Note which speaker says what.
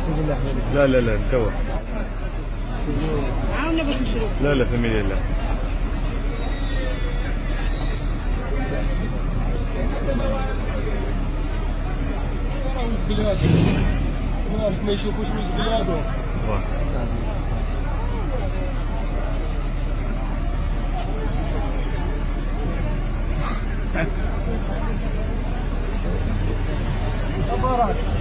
Speaker 1: لا لا لا نتوه. لا لا فاميليا لا.
Speaker 2: ما يشوفوش ولد بلادهم.
Speaker 1: واه.